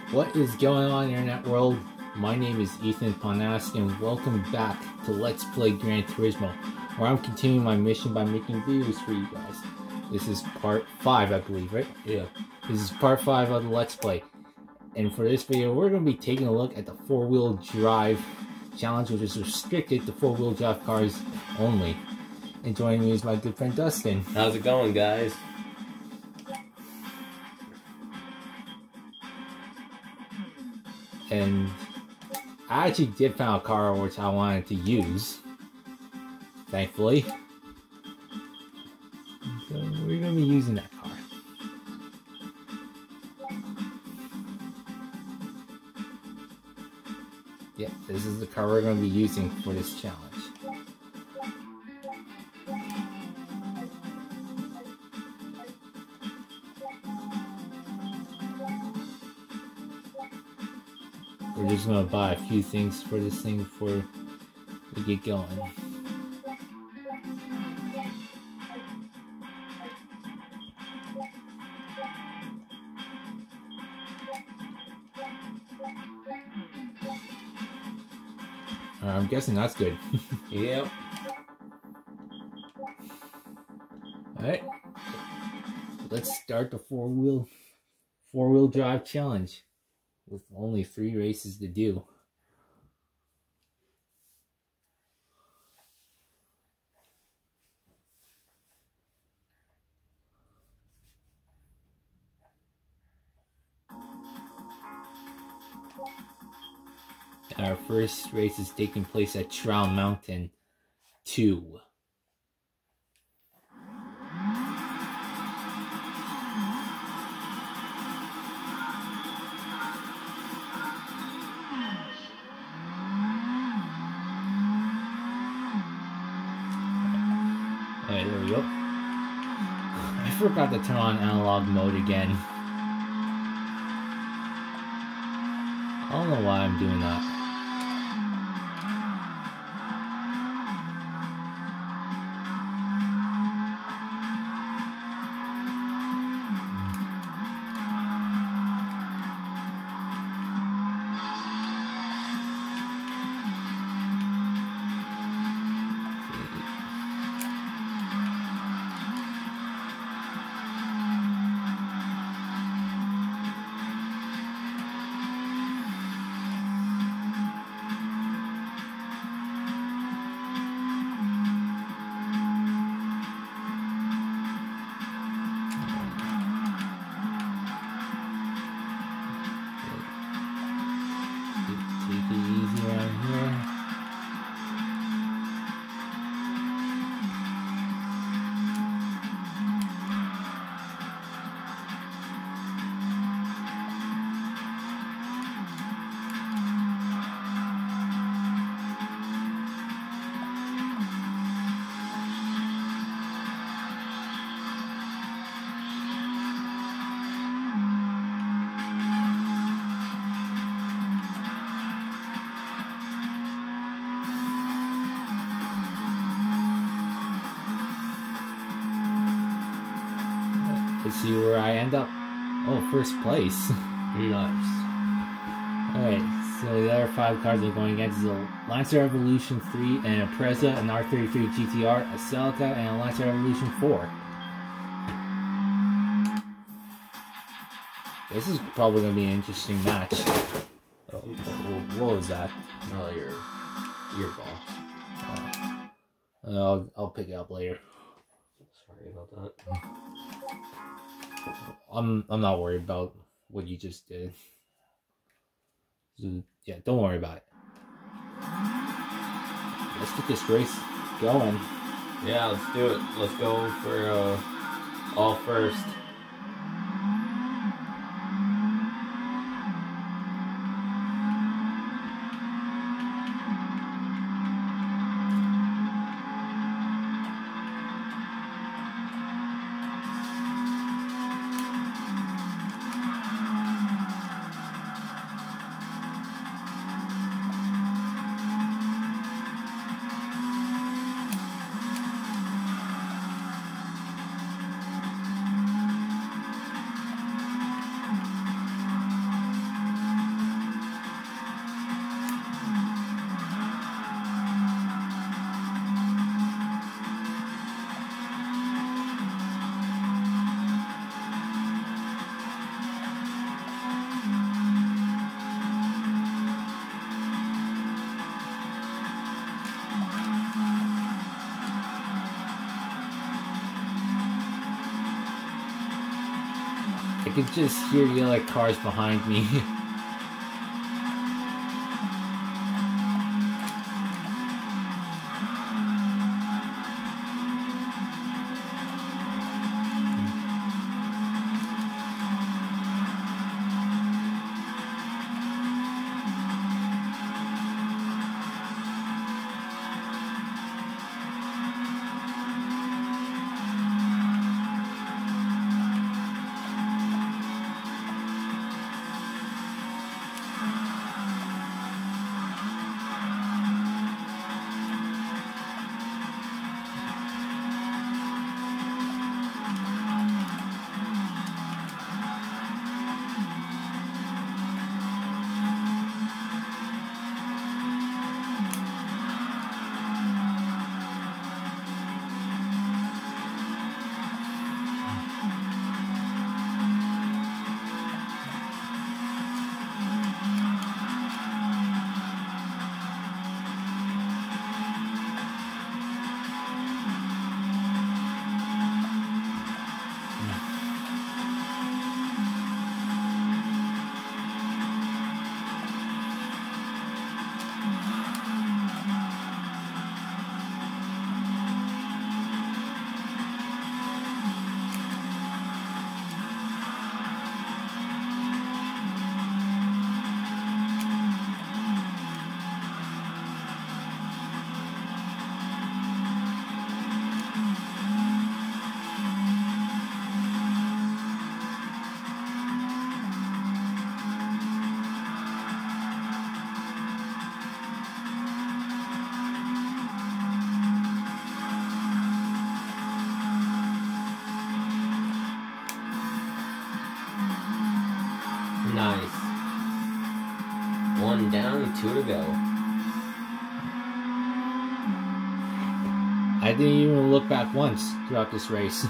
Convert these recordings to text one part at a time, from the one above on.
What is going on, internet world? My name is Ethan Ponask, and welcome back to Let's Play Gran Turismo, where I'm continuing my mission by making videos for you guys. This is part 5, I believe, right? Yeah. This is part 5 of the Let's Play. And for this video, we're going to be taking a look at the 4-wheel drive challenge, which is restricted to 4-wheel drive cars only. And joining me is my good friend Dustin. How's it going, guys? And I actually did find a car which I wanted to use, thankfully. So we're going to be using that car. Yep, this is the car we're going to be using for this challenge. We're just going to buy a few things for this thing before we get going. I'm guessing that's good. Yep. Alright. Let's start the four-wheel drive challenge with only 3 races to do. And our first race is taking place at Trail Mountain 2. Alright, there we go. I forgot to turn on analog mode again. I don't know why I'm doing that. Let's see where I end up. Oh, first place. Nice. Alright, so the other 5 cars I'm going against is a Lancer Evolution 3, and a Preza, an R33 GTR, a Celica, and a Lancer Evolution 4. This is probably going to be an interesting match. Oh, what was that? Oh, your ball. I'll pick it up later. Sorry about that. I'm not worried about what you just did. So, yeah, don't worry about it. Let's get this race going. Yeah, let's do it. Let's go for all first. could just hear the other cars behind me. Nice. 1 down, 2 to go. I didn't even look back once throughout this race.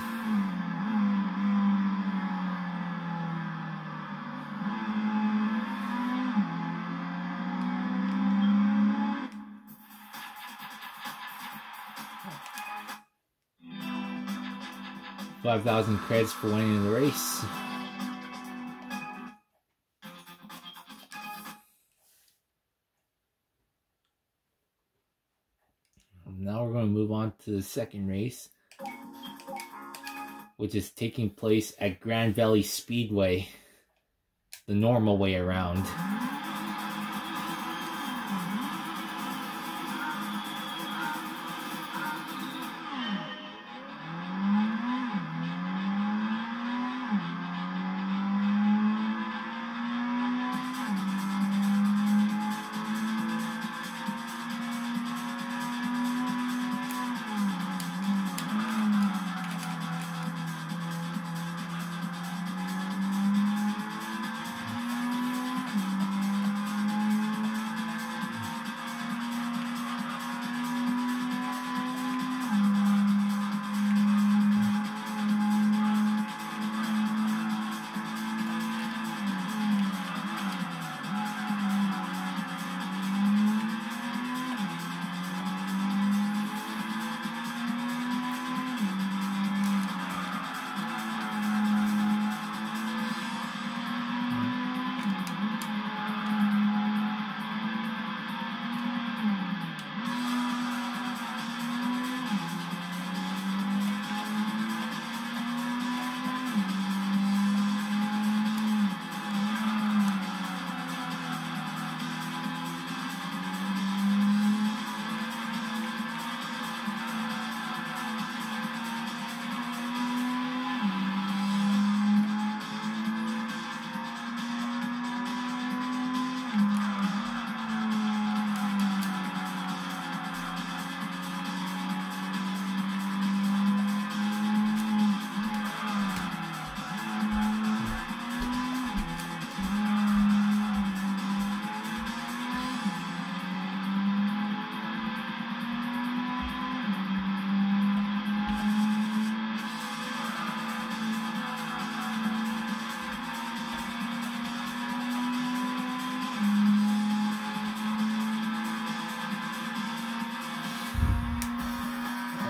$5,000 credits for winning the race. Now we're going to move on to the second race, which is taking place at Grand Valley Speedway, the normal way around.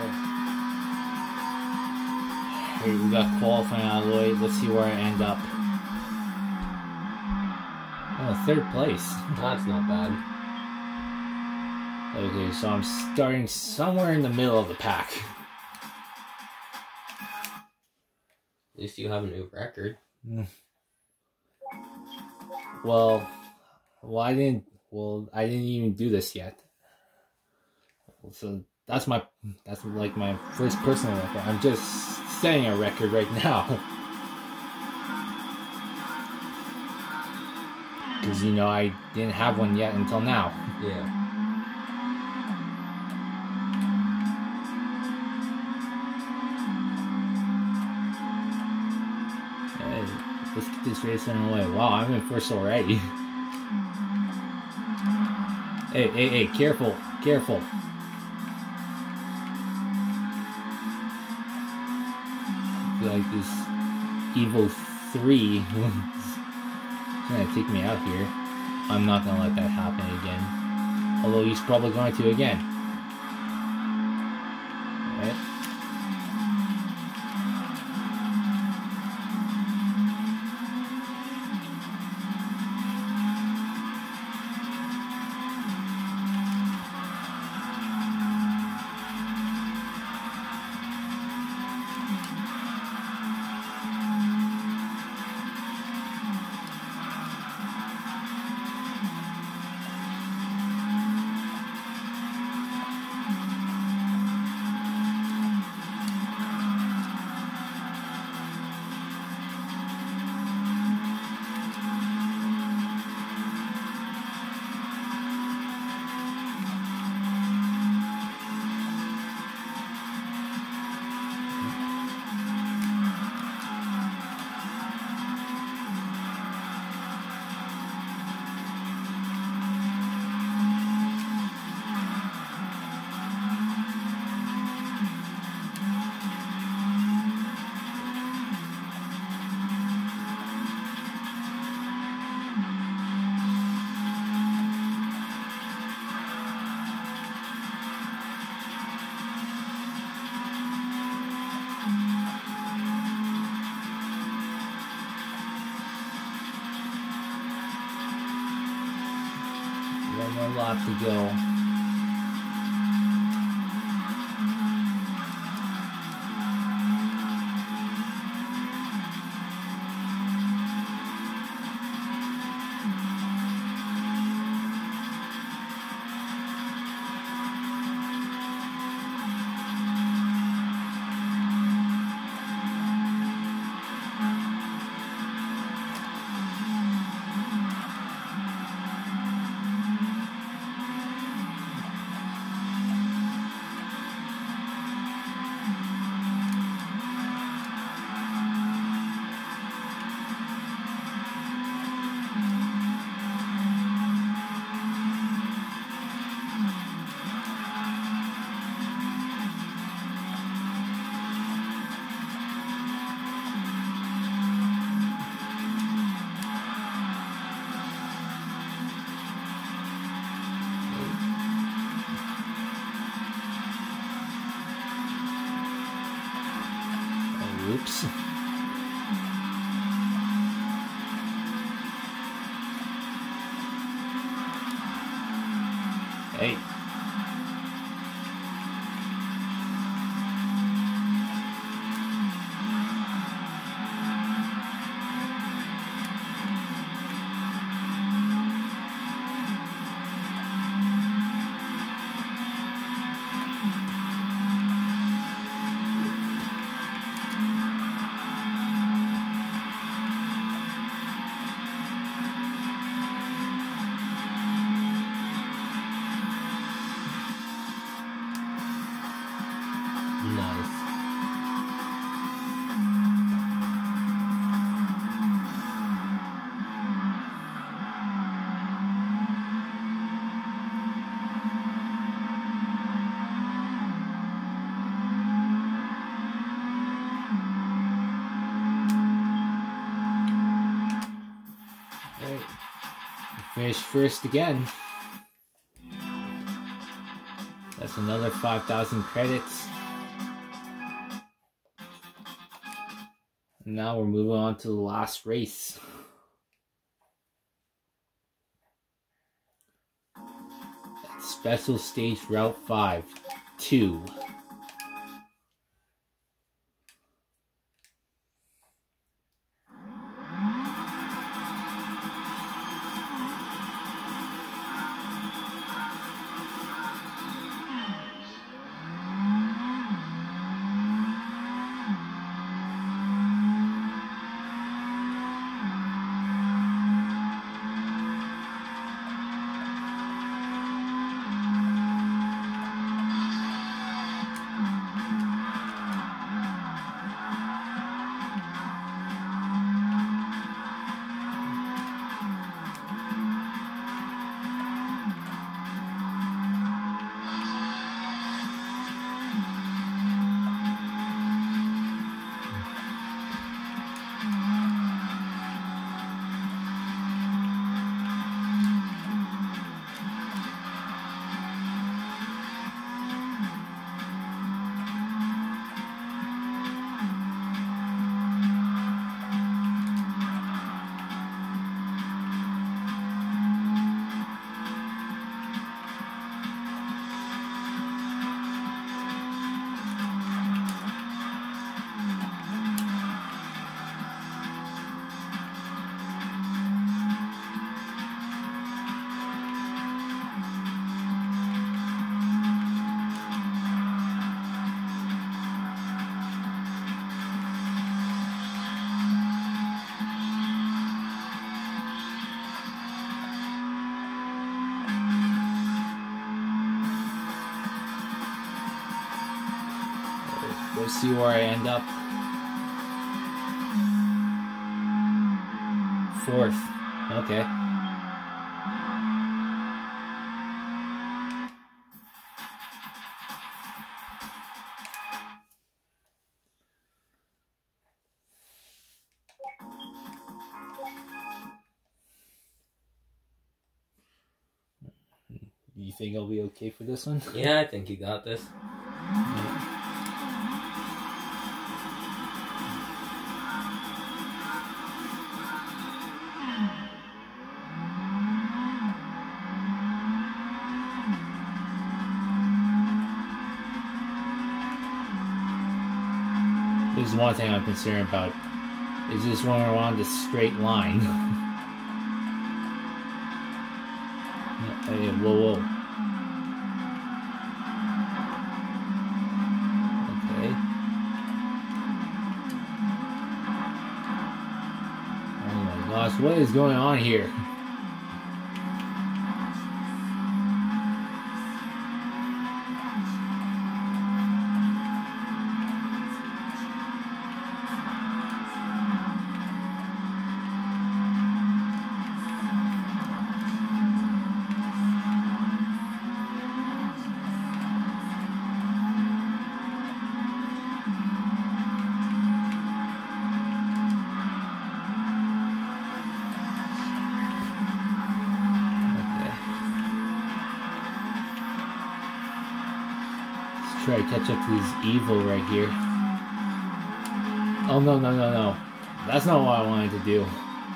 We got qualifying out of the way. Let's see where I end up. third place. That's not bad. Okay, so I'm starting somewhere in the middle of the pack. At least you have a new record. Well, I didn't even do this yet. So that's like my first personal record. I'm just setting a record right now. Because, you know, I didn't have one yet until now. Yeah. Let's get this race underway. Wow, I'm in first already. Hey, careful. I feel like this Evo 3 is gonna take me out here. I'm not gonna let that happen again. Although he's probably going to again. Alright. One more lap to go. Oops. Hey. Nice. Alright. Finish first again. That's another 5,000 credits. Now we're moving on to the last race. Special Stage Route 5, 2. We'll see where I end up. 4th. Okay. You think I'll be okay for this one? Yeah, I think you got this. Yeah. There's one thing I'm concerned about. Is this one around a straight line? Hey, whoa, whoa. Okay. Oh my gosh, what is going on here? Try to catch up to this evil right here. Oh no, no, no, no. That's not what I wanted to do.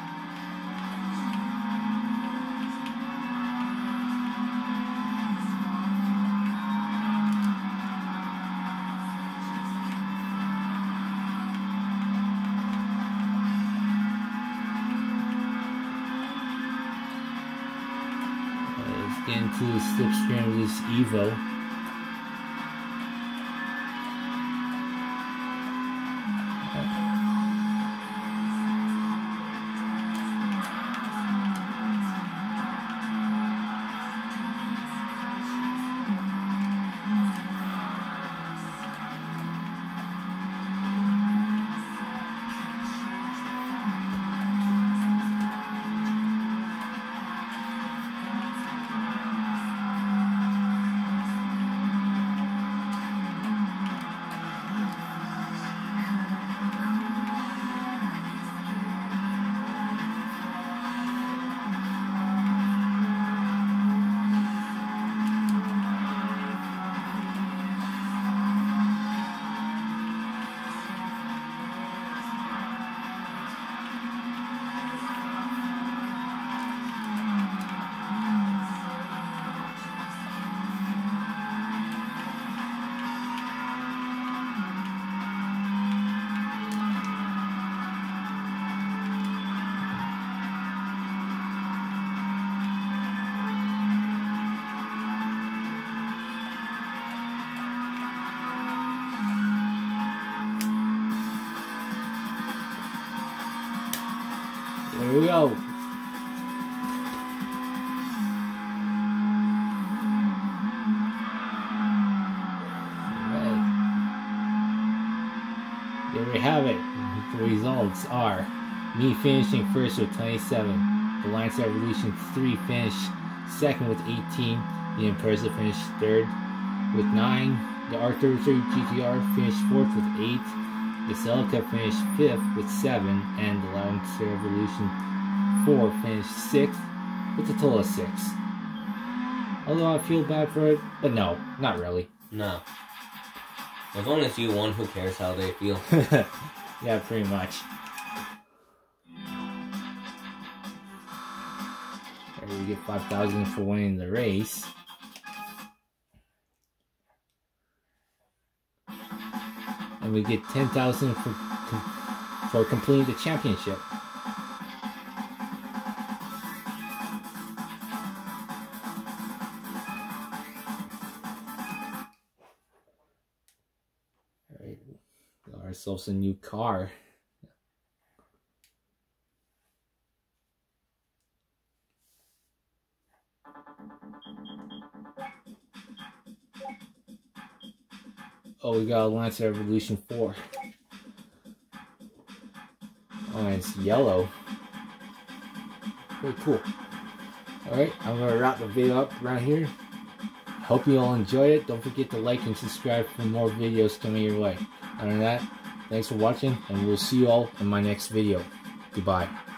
Let's get into the slipstream of this Evo. go. Alright. There we have it. The results are me finishing first with 27. The Lance Evolution 3 finished second with 18. The Impreza finished third with 9. The R33 GTR finished fourth with 8. The Celica finished 5th with 7, and the Lancer Evolution 4 finished 6th with a total of 6. Although I feel bad for it, but no, not really. No. As long as you won, who cares how they feel? Yeah, pretty much. There we get 5,000 for winning the race. And we get 10,000 for completing the championship. Alright, got ourselves a new car. Oh, we got a Lancer Evolution 4. Oh, and it's yellow. Very cool. Alright, I'm going to wrap the video up around here. Hope you all enjoyed it. Don't forget to like and subscribe for more videos coming your way. Other than that, thanks for watching, and we'll see you all in my next video. Goodbye.